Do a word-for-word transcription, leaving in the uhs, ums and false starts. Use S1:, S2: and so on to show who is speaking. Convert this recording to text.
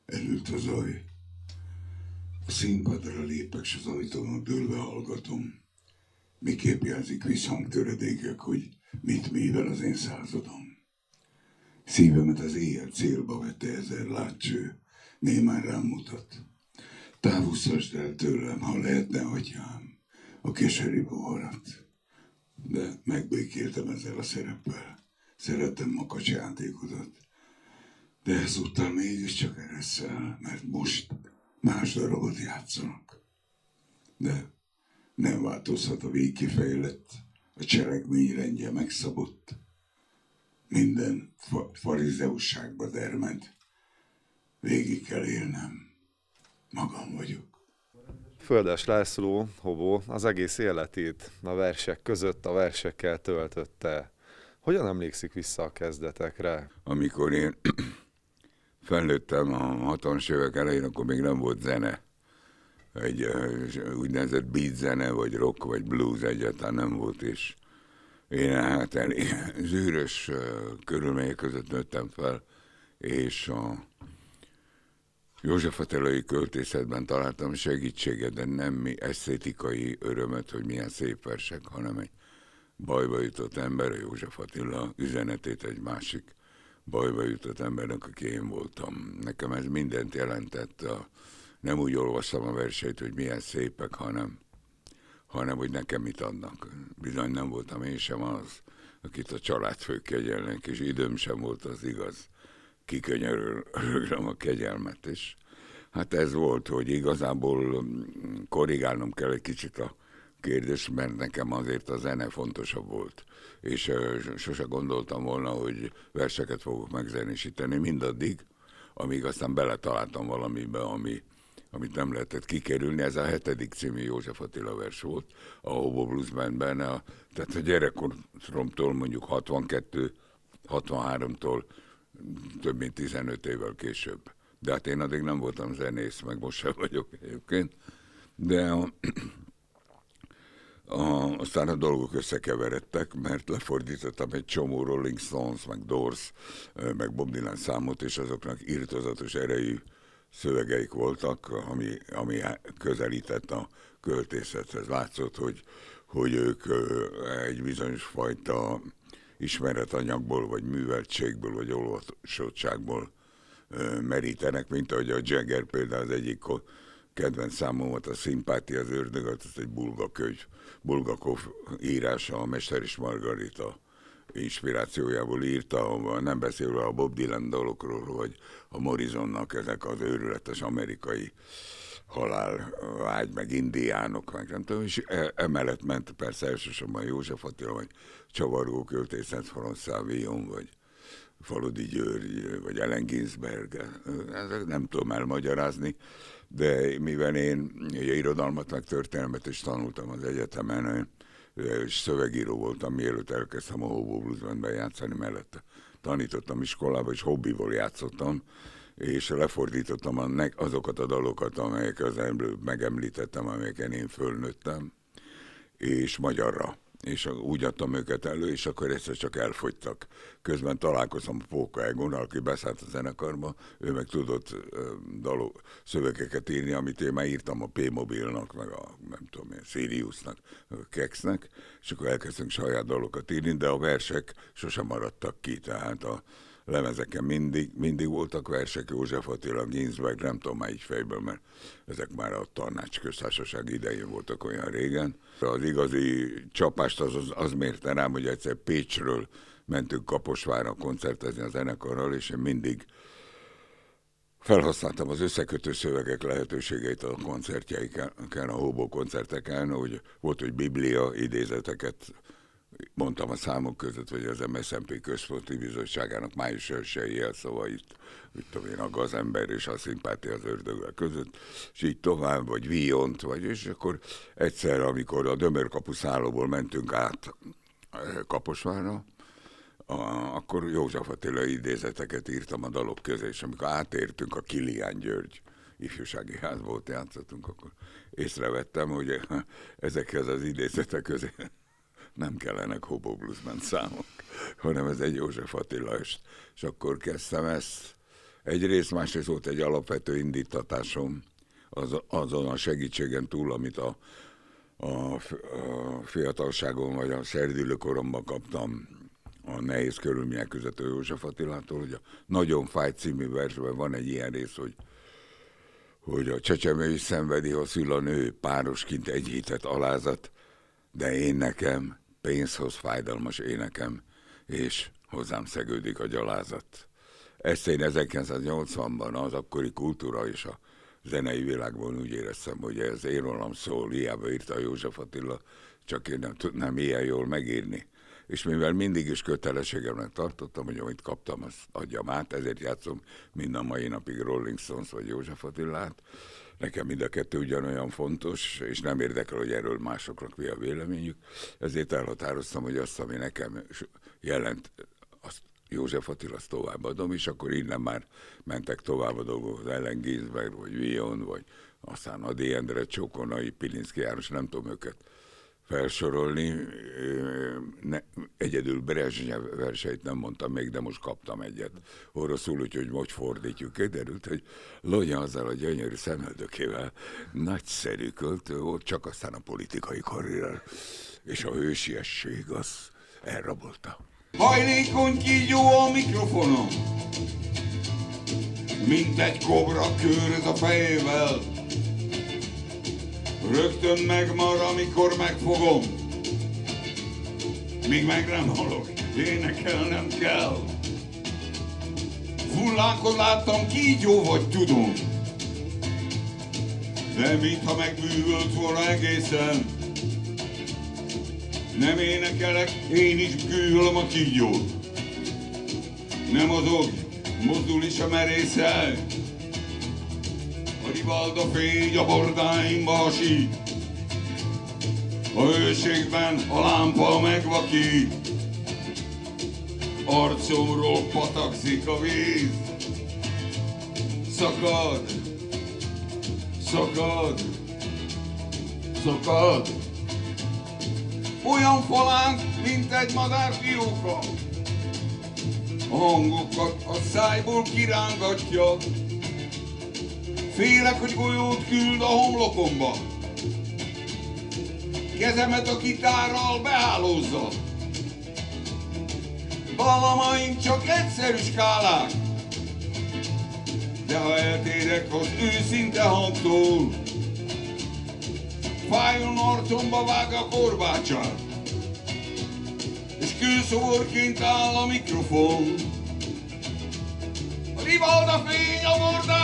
S1: Elült a zaj. A színpadra lépek, s az ajtónak dőlve hallgatom. Miképp jelzik visszhangtöredékek, hogy mit mivel az én századom. Szívemet az éjjel célba vette ezer látcső, némán rám mutat. Távúsztasd el tőlem, ha lehetne, atyám, a keserű boharat. De megbékéltem ezzel a szereppel. Szerettem makacs játékodat. De ezúttal mégiscsak ereszel, mert most más darabot játszanak. De nem változhat a végkifejlett, a cselekmény rendje megszabott. Minden fa- farizeusságba dermed. Végig kell élnem. Magam vagyok.
S2: Földes László, Hobó, az egész életét a versek között, a versekkel töltötte. Hogyan emlékszik vissza a kezdetekre?
S1: Amikor én felnőttem a hatvanas évek elején, akkor még nem volt zene. Egy uh, úgynevezett beat zene, vagy rock, vagy blues egyáltalán nem volt, és én hát elég zűrös uh, körülmények között nőttem fel, és a József Attilai költészetben találtam segítséget, de nem mi esztétikai örömet, hogy milyen szép versek, hanem egy bajba jutott ember, a József Attila üzenetét egy másik bajba jutott embernek, aki én voltam. Nekem ez mindent jelentett. A, nem úgy olvastam a verseit, hogy milyen szépek, hanem, hanem hogy nekem mit adnak. Bizony nem voltam én sem az, akit a családfők kegyelnek, és időm sem volt az igaz. Kikönyörülöm a kegyelmet, és hát ez volt, hogy igazából korrigálnom kell egy kicsit a kérdés, mert nekem azért a zene fontosabb volt. És uh, sose gondoltam volna, hogy verseket fogok megzenésíteni mindaddig, amíg aztán beletaláltam valamibe, ami, amit nem lehetett kikerülni. Ez a hetedik című József Attila vers volt, a Hobo Blues Bandben. A, tehát a gyerekkoromtól mondjuk hatvankettő hatvanháromtól több mint tizenöt évvel később. De hát én addig nem voltam zenész, meg most sem vagyok egyébként. De a, a, aztán a dolgok összekeveredtek, mert lefordítottam egy csomó Rolling Stones, meg Doors, meg Bob Dylan számot, és azoknak irtózatos erejű szövegeik voltak, ami, ami közelített a költészethez. Látszott, hogy, hogy ők egy bizonyos fajta ismeretanyagból, vagy műveltségből, vagy olvasottságból merítenek, mint ahogy a Jagger például az egyik kedvenc számomat, a Szimpátia az ördög, az egy bulga könyv. Bulgakov írása, a Mester és Margarita inspirációjából írta, nem beszélve a Bob Dylan dalokról, vagy a Morrisonnak ezek az őrületes amerikai halálvágy, meg indiánok, meg nem tudom, és emellett ment persze elsősorban József Attila, vagy Csavargó költészet, François Villon, vagy Faludi György, vagy Allen Ginsberg, ezek nem tudom elmagyarázni, de mivel én irodalmat, meg történelmet is tanultam az egyetemen, és szövegíró voltam, mielőtt elkezdtem a Hobo Blues Bandben játszani, mellette tanítottam iskolába, és hobbiból játszottam, és lefordítottam azokat a dalokat, amelyek az előbb megemlítettem, amelyeken én fölnőttem, és magyarra. És úgy adtam őket elő, és akkor egyszer csak elfogytak. Közben találkoztam Póka Egonnal, aki beszállt a zenekarba, ő meg tudott dalok, szövegeket írni, amit én már írtam a P-Mobilnak, meg a, nem tudom én, Siriusnak, meg a Keksnek, és akkor elkezdtünk saját dalokat írni, de a versek sosem maradtak ki, tehát a lemezeken mindig, mindig voltak versek, József Attila, Ginsberg, nem tudom már így fejből, mert ezek már a Tanácsköztársaság idején voltak olyan régen. Az igazi csapást az, az, az mérte rám, hogy egyszer Pécsről mentünk Kaposvárra koncertezni a zenekarral, és én mindig felhasználtam az összekötő szövegek lehetőségeit a koncertjeiken, a Hobo koncerteken, hogy volt, hogy biblia idézeteket mondtam a számok között, hogy az em es zé en pé központi bizottságának május elsői jelszavait, mit tudom én, a gazember és a szimpátia az ördöggel között, és így tovább, vagy Villont, vagy, és akkor egyszer, amikor a Dömörkapu szállóból mentünk át Kaposvárra, a, akkor József Attila idézeteket írtam a dalok közé, és amikor átértünk a Kilián György ifjúsági házból játszottunk, akkor észrevettem, hogy ezekhez az idézetek közé nem kellenek Hobo Blues Band számok, hanem ez egy József Attila est. És akkor kezdtem ezt Egyrészt, másrészt volt egy alapvető indítatásom az, azon a segítségen túl, amit a, a, a fiatalságon vagy a szerdülőkoromban kaptam a nehéz körülmények között József Attilától, hogy a Nagyon fáj című versben van egy ilyen rész, hogy, hogy a csecsemő is szenvedi, ha szül a nő, párosként egy hétet alázat, de én nekem pénzhoz fájdalmas énekem, és hozzám szegődik a gyalázat. Ezt én ezerkilencszáznyolcvanban az akkori kultúra és a zenei világban úgy éreztem, hogy ez én rólam szól, hiába írta József Attila, csak én nem tudnám ilyen jól megírni. És mivel mindig is kötelességemnek tartottam, hogy amit kaptam, azt adjam át, ezért játszom mind a mai napig Rolling Stones vagy József Attilát. Nekem mind a kettő ugyanolyan fontos, és nem érdekel, hogy erről másoknak mi a véleményük. Ezért elhatároztam, hogy azt, ami nekem jelent, azt József Attila, azt továbbadom, és akkor innen már mentek tovább a dolgok, az Ellen Ginsberg, vagy Vion, vagy aztán Ady Endre, Csokonai, Pilinszky János, nem tudom őket felsorolni. Ne, egyedül Brezsnyev verseit nem mondtam még, de most kaptam egyet oroszul, úgyhogy most fordítjuk. Kiderült, hogy Lonya azzal a gyönyörű szemöldökével nagyszerű költő volt, csak aztán a politikai karrier és a hősiesség az elrabolta.
S3: Hajlékony kígyó a mikrofonon, mint egy kobra köröz a fejével. Rögtön megmar, amikor megfogom, míg meg nem halok, énekelnem kell. Hullánkon láttam, kígyó vagy, tudom, de mintha megbűvölt volna egészen. Nem énekelek, én is bűvölöm a kígyót. Nem mozog, mozdul is a merésze. A rivalda fény a bordáimba hasít. A hőségben a lámpa megvakít. Arcomról patakzik a víz. Szakad, szakad, szakad. Olyan falánk, mint egy madár fióka. A hangokat a szájból kirángatja. Félek, hogy golyót küld a homlokomba. Kezemet a gitárral behálózza. Dalamaink csak egyszerű skálák. De ha eltérek az őszinte hangtól, fájón arcomba vág a korbácsát, és kőszoborként áll a mikrofon. A rivalda fény a bordáimba